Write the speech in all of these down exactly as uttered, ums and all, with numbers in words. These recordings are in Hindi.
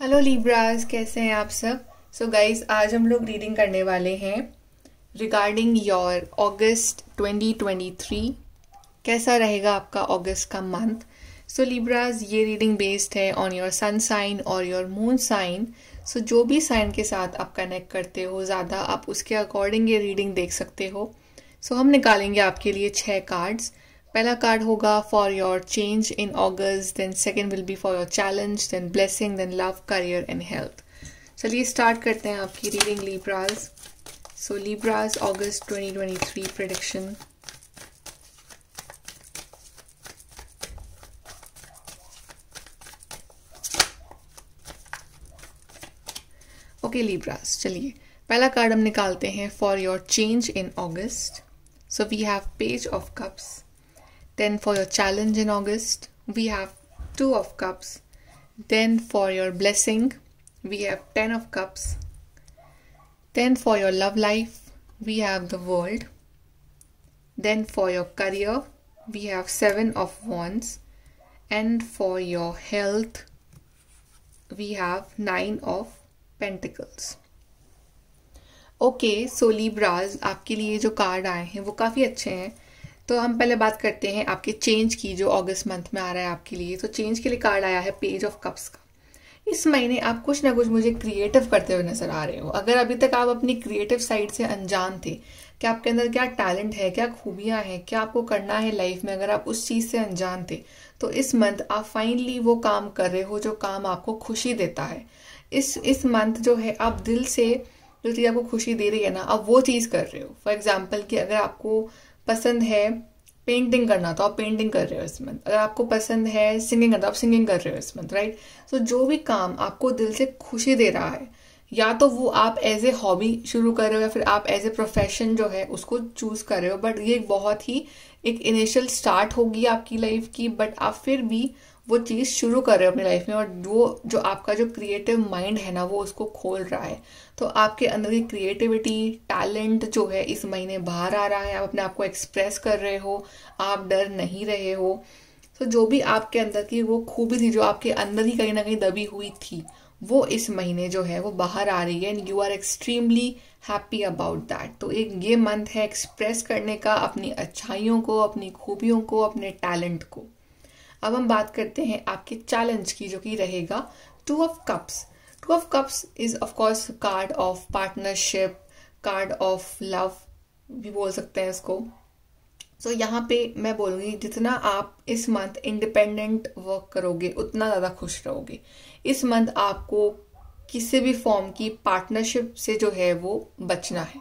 हेलो लीब्रास, कैसे हैं आप सब। सो गाइस, आज हम लोग रीडिंग करने वाले हैं regarding your August twenty twenty three. कैसा रहेगा आपका अगस्त का मंथ। सो लीब्रास, ये रीडिंग बेस्ड है ऑन योर सन साइन और योर मून साइन। सो जो भी साइन के साथ आप कनेक्ट करते हो ज़्यादा, आप उसके अकॉर्डिंग ये रीडिंग देख सकते हो। सो so, हम निकालेंगे आपके लिए छः कार्ड्स। पहला कार्ड होगा for your change in August, then second will be for your challenge, then blessing, then love, career and health. चलिए स्टार्ट करते हैं आपकी reading Libras. So Libras August twenty twenty three prediction. Okay Libras, चलिए पहला कार्ड हम निकालते हैं for your change in August. So we have page of cups. Then for your challenge in August, we have two of cups. Then for your blessing, we have ten of cups. Then for your love life, we have the world. Then for your career, we have seven of wands. And for your health, we have nine of pentacles. Okay, so Libras, आपके लिए जो कार्ड आए हैं वो काफ़ी अच्छे हैं। तो हम पहले बात करते हैं आपके चेंज की, जो अगस्त मंथ में आ रहा है आपके लिए। तो चेंज के लिए कार्ड आया है पेज ऑफ कप्स का। इस महीने आप कुछ ना कुछ मुझे क्रिएटिव करते हुए नजर आ रहे हो। अगर अभी तक आप अपनी क्रिएटिव साइड से अनजान थे कि आपके अंदर क्या टैलेंट है, क्या खूबियां हैं, क्या आपको करना है लाइफ में, अगर आप उस चीज़ से अनजान थे तो इस मंथ आप फाइनली वो काम कर रहे हो जो काम आपको खुशी देता है। इस इस मंथ जो है आप दिल से जो चीज़ आपको खुशी दे रही है ना, आप वो चीज़ कर रहे हो। फॉर एग्जाम्पल कि अगर आपको पसंद है पेंटिंग करना तो आप पेंटिंग कर रहे हो इस मंथ। अगर आपको पसंद है सिंगिंग करना तो आप सिंगिंग कर रहे हो इस मंथ, राइट। सो जो भी काम आपको दिल से खुशी दे रहा है, या तो वो आप एज ए हॉबी शुरू कर रहे हो या फिर आप एज ए प्रोफेशन जो है उसको चूज कर रहे हो। बट ये बहुत ही एक इनिशियल स्टार्ट होगी आपकी लाइफ की, बट आप फिर भी वो चीज़ शुरू कर रहे हो अपनी लाइफ में, और वो जो आपका जो क्रिएटिव माइंड है ना वो उसको खोल रहा है। तो आपके अंदर की क्रिएटिविटी, टैलेंट जो है इस महीने बाहर आ रहा है। आप अपने आप को एक्सप्रेस कर रहे हो, आप डर नहीं रहे हो। तो जो भी आपके अंदर की वो खूबी थी, जो आपके अंदर ही कहीं ना कहीं दबी हुई थी, वो इस महीने जो है वो बाहर आ रही है and you are extremely happy about that. तो एक ये मंथ है एक्सप्रेस करने का अपनी अच्छाइयों को, अपनी खूबियों को, अपने टैलेंट को। अब हम बात करते हैं आपके चैलेंज की, जो कि रहेगा two of cups. Two of cups is of course card of partnership, card of love भी बोल सकते हैं इसको। सो so, यहाँ पे मैं बोलूँगी जितना आप इस मंथ इंडिपेंडेंट वर्क करोगे उतना ज़्यादा खुश रहोगे। इस मंथ आपको किसी भी फॉर्म की पार्टनरशिप से जो है वो बचना है।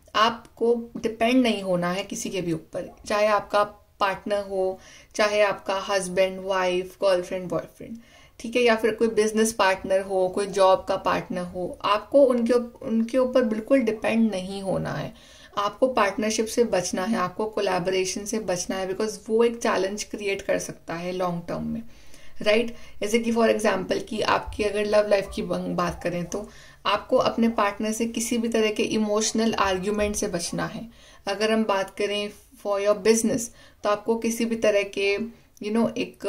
आपको डिपेंड नहीं होना है किसी के भी ऊपर, चाहे आपका पार्टनर हो, चाहे आपका हस्बैंड, वाइफ, गर्लफ्रेंड, बॉयफ्रेंड, ठीक है, या फिर कोई बिजनेस पार्टनर हो, कोई जॉब का पार्टनर हो। आपको उनके उनके ऊपर बिल्कुल डिपेंड नहीं होना है। आपको पार्टनरशिप से बचना है, आपको कोलैबोरेशन से बचना है, बिकॉज वो एक चैलेंज क्रिएट कर सकता है लॉन्ग टर्म में, राइट। जैसे कि फॉर एग्जाम्पल कि आपकी अगर लव लाइफ की बात करें तो आपको अपने पार्टनर से किसी भी तरह के इमोशनल आर्ग्यूमेंट से बचना है। अगर हम बात करें फॉर योर बिजनेस तो आपको किसी भी तरह के यू you नो know, एक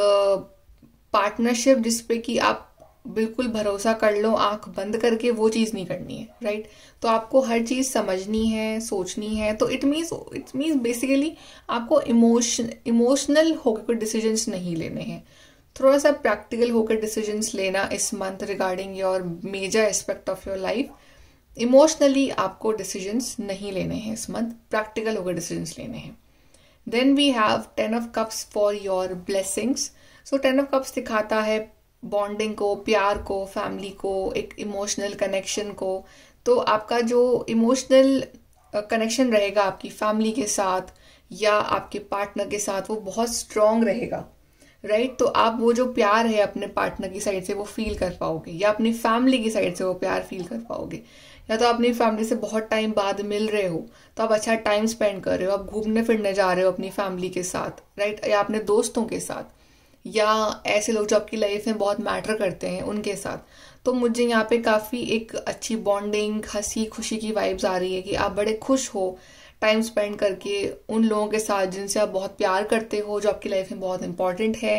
पार्टनरशिप uh, जिसपे कि आप बिल्कुल भरोसा कर लो आंख बंद करके, वो चीज़ नहीं करनी है, राइट। तो आपको हर चीज़ समझनी है, सोचनी है। तो it means it means basically आपको इमोशन इमोशनल होकर कोई डिसीजंस नहीं लेने हैं। थोड़ा सा प्रैक्टिकल होकर डिसीजंस लेना इस month regarding your major aspect of your life. Emotionally आपको डिसीजंस नहीं लेने हैं इस मंथ, प्रैक्टिकल होकर डिसीजंस लेने हैं। Then we have ten of cups for your blessings. So ten of cups दिखाता है बॉन्डिंग को, प्यार को, फैमिली को, एक इमोशनल कनेक्शन को। तो आपका जो इमोशनल कनेक्शन रहेगा आपकी फैमिली के साथ या आपके पार्टनर के साथ, वो बहुत स्ट्रांग रहेगा, राइट। तो आप वो जो प्यार है अपने पार्टनर की साइड से वो फील कर पाओगे, या अपनी फैमिली की साइड से वो प्यार फील कर पाओगे। या तो अपनी फैमिली से बहुत टाइम बाद मिल रहे हो तो आप अच्छा टाइम स्पेंड कर रहे हो, आप घूमने फिरने जा रहे हो अपनी फैमिली के साथ, राइट, या अपने दोस्तों के साथ, या ऐसे लोग जो आपकी लाइफ में बहुत मैटर करते हैं उनके साथ। तो मुझे यहाँ पे काफ़ी एक अच्छी बॉन्डिंग, हंसी खुशी की वाइब्स आ रही है कि आप बड़े खुश हो टाइम स्पेंड करके उन लोगों के साथ जिनसे आप बहुत प्यार करते हो, जो आपकी लाइफ में बहुत इंपॉर्टेंट है।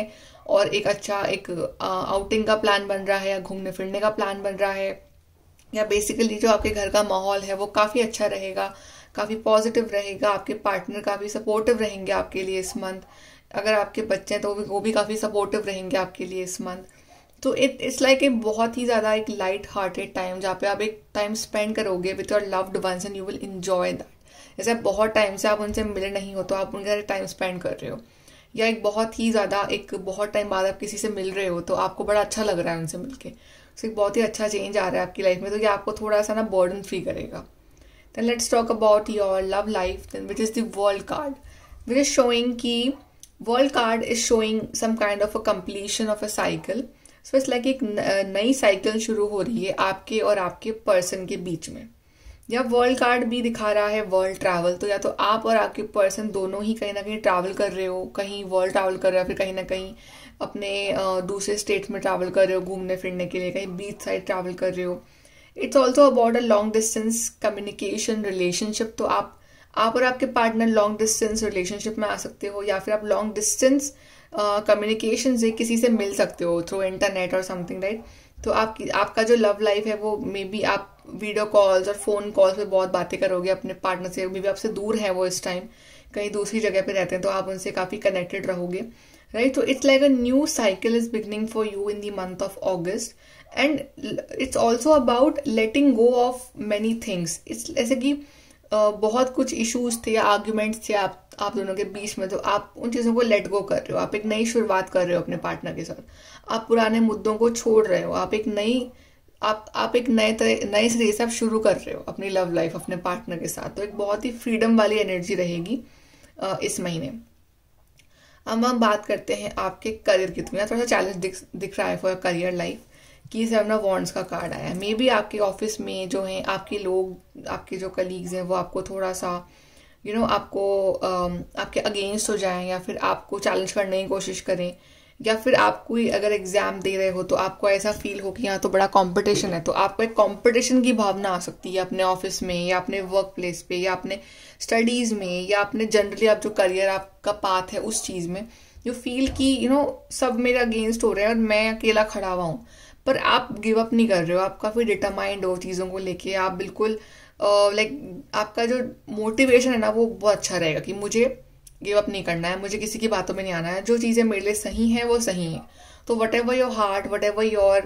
और एक अच्छा एक आउटिंग का प्लान बन रहा है या घूमने फिरने का प्लान बन रहा है, या बेसिकली जो आपके घर का माहौल है वो काफ़ी अच्छा रहेगा, काफ़ी पॉजिटिव रहेगा, आपके पार्टनर काफ़ी सपोर्टिव रहेंगे आपके लिए इस मंथ, अगर आपके बच्चे हैं तो वो भी काफ़ी सपोर्टिव रहेंगे आपके लिए इस मंथ। तो इट इट्स लाइक ए बहुत ही ज़्यादा एक लाइट हार्टेड टाइम जहाँ पे आप एक टाइम स्पेंड करोगे with your loved ones and you will enjoy that. जैसे बहुत टाइम से आप उनसे मिले नहीं हो तो आप उनके साथ टाइम स्पेंड कर रहे हो, या एक बहुत ही ज़्यादा एक बहुत टाइम बाद आप किसी से मिल रहे हो तो आपको बड़ा अच्छा लग रहा है उनसे मिलके, तो एक बहुत ही अच्छा चेंज आ रहा है आपकी लाइफ में, तो ये आपको थोड़ा सा ना बर्डन फ्री करेगा। Then let's talk about your love life, then which is the world card, which is showing की world card is showing some kind of a completion of a cycle. So it's like एक नई साइकिल शुरू हो रही है आपके और आपके पर्सन के बीच में। या वर्ल्ड कार्ड भी दिखा रहा है वर्ल्ड ट्रैवल, तो या तो आप और आपके पर्सन दोनों ही कहीं ना कहीं ट्रैवल कर रहे हो, कहीं वर्ल्ड ट्रैवल कर रहे हो, फिर कहीं ना कहीं अपने दूसरे स्टेट्स में ट्रैवल कर रहे हो घूमने फिरने के लिए, कहीं बीच साइड ट्रैवल कर रहे हो। It's also about a long distance communication relationship, तो आप आप और आपके पार्टनर लॉन्ग डिस्टेंस रिलेशनशिप में आ सकते हो, या फिर आप लॉन्ग डिस्टेंस कम्युनिकेशन से किसी से मिल सकते हो थ्रू इंटरनेट और समथिंग, राइट। तो आपकी आपका जो लव लाइफ है वो मे बी आप वीडियो कॉल्स और फोन कॉल्स पे बहुत बातें करोगे अपने पार्टनर से, मे बी आपसे दूर है वो इस टाइम, कहीं दूसरी जगह पे रहते हैं, तो आप उनसे काफ़ी कनेक्टेड रहोगे, राइट। तो it's like a new cycle is beginning for you in the month of August, and it's also about letting go of many things. It's ऐसे कि Uh, बहुत कुछ इश्यूज थे या आर्ग्यूमेंट्स थे आप आप दोनों के बीच में, तो आप उन चीज़ों को लेट गो कर रहे हो, आप एक नई शुरुआत कर रहे हो अपने पार्टनर के साथ, आप पुराने मुद्दों को छोड़ रहे हो, आप एक नई आप आप एक नए तरह नए सिरे से आप शुरू कर रहे हो अपनी लव लाइफ अपने पार्टनर के साथ। तो एक बहुत ही फ्रीडम वाली एनर्जी रहेगी uh, इस महीने। अब हम बात करते हैं आपके करियर की, तो थोड़ा सा चैलेंज दिख दिख रहा है फॉर करियर लाइफ कि सेवन ऑफ वॉन्ड्स का कार्ड आया है। मे बी आपके ऑफिस में जो हैं आपके लोग, आपके जो कलीग्स हैं वो आपको थोड़ा सा यू you नो know, आपको uh, आपके अगेंस्ट हो जाएं, या फिर आपको चैलेंज करने की कोशिश करें, या फिर आप कोई अगर एग्जाम दे रहे हो तो आपको ऐसा फील हो कि यहाँ तो बड़ा कंपटीशन है, तो आपको एक कंपटीशन की भावना आ सकती है अपने ऑफिस में या अपने वर्क प्लेस पे या अपने स्टडीज़ में या अपने जनरली आप जो करियर आपका पाथ है उस चीज़ में, यू फील कि यू नो सब मेरे अगेंस्ट हो रहे हैं और मैं अकेला खड़ा हुआ हूँ, पर आप गिव अप नहीं कर रहे हो, आप काफ़ी डिटरमाइंड हो चीज़ों को लेके, आप बिल्कुल लाइक uh, आपका जो मोटिवेशन है ना वो बहुत अच्छा रहेगा कि मुझे गिव अप नहीं करना है, मुझे किसी की बातों में नहीं आना है, जो चीज़ें मेरे लिए सही हैं वो सही हैं। तो whatever your heart, whatever your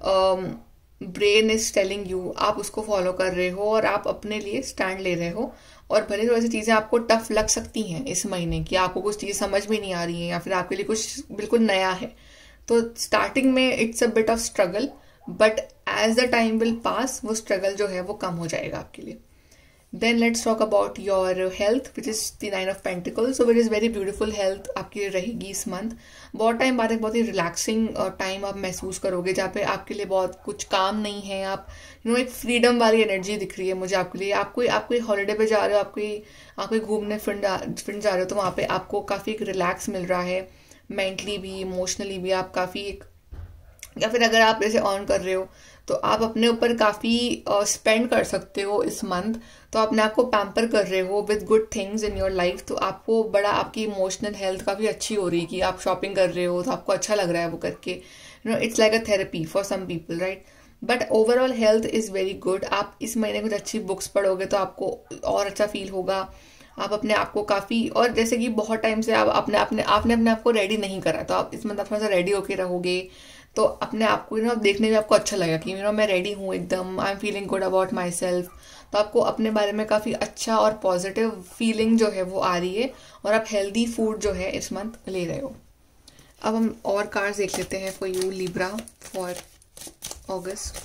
brain is telling you, आप उसको फॉलो कर रहे हो और आप अपने लिए स्टैंड ले रहे हो। और भले थोड़ी सी चीज़ें आपको टफ लग सकती हैं इस महीने की, आपको कुछ चीज़ समझ में नहीं आ रही है या फिर आपके लिए कुछ बिल्कुल नया है, तो स्टार्टिंग में it's a bit of struggle, but as the time will pass वो स्ट्रगल जो है वो कम हो जाएगा आपके लिए। Then let's talk about your health which is the nine of pentacles, so which is very beautiful health आपकी रहेगी इस मंथ। बहुत टाइम बाद एक बहुत ही रिलैक्सिंग टाइम आप महसूस करोगे जहाँ पे आपके लिए बहुत कुछ काम नहीं है, आप यू नो एक फ्रीडम वाली एनर्जी दिख रही है मुझे आपके लिए। आप कोई आप कोई हॉलीडे पे जा रहे हो, आप कोई आप कोई घूमने फिरने जा रहे हो, तो वहाँ पे आपको काफ़ी एक रिलैक्स मिल रहा है, मेंटली भी इमोशनली भी आप काफ़ी एक, या फिर अगर आप जैसे ऑन कर रहे हो तो आप अपने ऊपर काफ़ी स्पेंड कर सकते हो इस मंथ, तो अपने आप को पैम्पर कर रहे हो with good things in your life, तो आपको बड़ा आपकी इमोशनल हेल्थ काफ़ी अच्छी हो रही है कि आप शॉपिंग कर रहे हो तो आपको अच्छा लग रहा है वो करके, you know it's like a therapy for some people, right. But overall health is very good. आप इस महीने कुछ अच्छी बुक्स पढ़ोगे तो आपको और अच्छा फील होगा, आप अपने आप को काफ़ी, और जैसे कि बहुत टाइम से आप अपने अपने आपने अपने आप को रेडी नहीं करा, तो आप इस मंथ आप थोड़ा सा रेडी होके रहोगे, तो अपने आप को यू नो देखने में आपको अच्छा लगेगा कि यू नो मैं रेडी हूँ एकदम, I am feeling good about myself, तो आपको अपने बारे में काफ़ी अच्छा और पॉजिटिव फीलिंग जो है वो आ रही है, और आप हेल्दी फूड जो है इस मंथ ले रहे हो। अब हम और कार्ड्स देख लेते हैं for you Libra for August.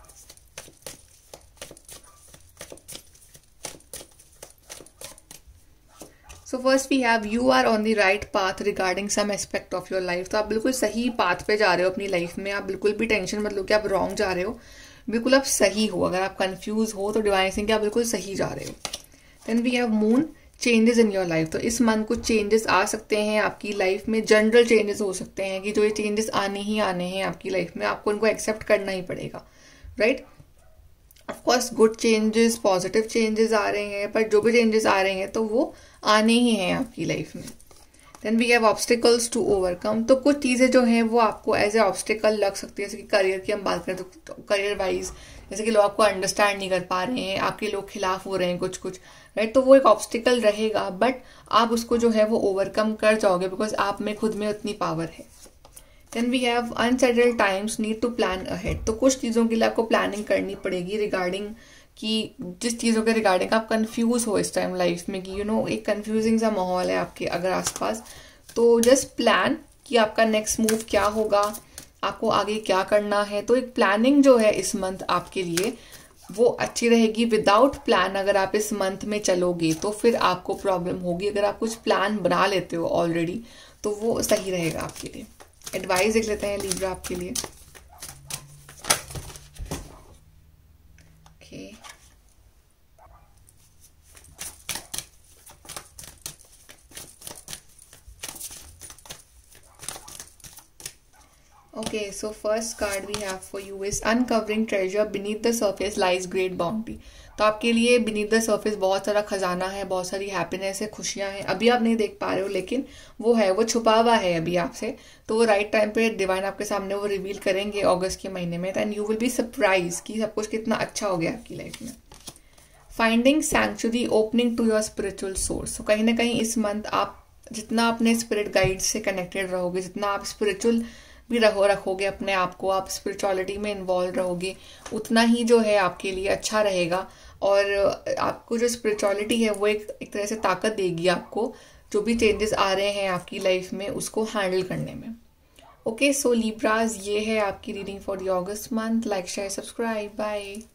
So first we have you are on the right path regarding some aspect of your life, तो आप बिल्कुल सही पाथ पे जा रहे हो अपनी लाइफ में, आप बिल्कुल भी टेंशन मत लो कि आप रॉन्ग जा रहे हो, बिल्कुल आप सही हो। अगर आप कंफ्यूज हो तो डिवाइन सिंह कि आप बिल्कुल सही जा रहे हो। Then we have moon changes in your life, तो इस मंथ कुछ चेंजेस आ सकते हैं आपकी लाइफ में, जनरल चेंजेस हो सकते हैं कि जो ये चेंजेस आने ही आने हैं आपकी लाइफ में, आपको उनको एक्सेप्ट करना ही पड़ेगा, right. Of course good changes, positive changes आ रहे हैं, पर जो भी चेंजेस आ रहे हैं तो वो आने ही हैं आपकी लाइफ में। Then we have obstacles to overcome. तो कुछ चीज़ें जो हैं वो आपको एज ए ऑब्स्टिकल लग सकती है, जैसे कि करियर की हम बात करें तो करियर वाइज, जैसे कि लोग आपको अंडरस्टैंड नहीं कर पा रहे हैं, आपके लोग खिलाफ हो रहे हैं कुछ कुछ, राइट, तो वो एक ऑब्स्टिकल रहेगा, बट आप उसको जो है वो ओवरकम कर जाओगे बिकॉज आप में खुद में उतनी पावर है। Then we have unsettled times need to plan ahead. तो कुछ चीज़ों के लिए आपको प्लानिंग करनी पड़ेगी रिगार्डिंग कि जिस चीज़ों के रिगार्डिंग आप कंफ्यूज हो इस टाइम लाइफ में, कि यू you नो know, एक कंफ्यूजिंग सा माहौल है आपके अगर आसपास, तो जस्ट प्लान कि आपका नेक्स्ट मूव क्या होगा, आपको आगे क्या करना है। तो एक प्लानिंग जो है इस मंथ आपके लिए वो अच्छी रहेगी। विदाउट प्लान अगर आप इस मंथ में चलोगे तो फिर आपको प्रॉब्लम होगी। अगर आप कुछ प्लान बना लेते हो ऑलरेडी तो वो सही रहेगा आपके लिए। एडवाइस देख लेते हैं लिब्रा आपके लिए। Okay, Okay, so first card we have for you is uncovering treasure beneath the surface lies great bounty। तो आपके लिए beneath the surface बहुत सारा खजाना है, बहुत सारी हैप्पीनेस है, खुशियां हैं, अभी आप नहीं देख पा रहे हो लेकिन वो है, वो छुपा हुआ है अभी आपसे। तो वो राइट टाइम पे डिवाइन आपके सामने वो रिवील करेंगे अगस्त के महीने में। And you will be surprise कि सब कुछ कितना अच्छा हो गया आपकी लाइफ में। Finding sanctuary opening to your spiritual source. तो कहीं ना कहीं इस मंथ आप जितना अपने स्पिरिट गाइड से कनेक्टेड रहोगे, जितना आप स्पिरिचुअल भी रहो रखोगे अपने आप को, आप स्पिरिचुअलिटी में इन्वॉल्व रहोगे, उतना ही जो है आपके लिए अच्छा रहेगा। और आपको जो स्पिरिचुअलिटी है वो एक एक तरह से ताकत देगी आपको, जो भी चेंजेस आ रहे हैं आपकी लाइफ में उसको हैंडल करने में। ओके, सो लिब्रास, ये है आपकी reading for the August month. Like share subscribe, bye.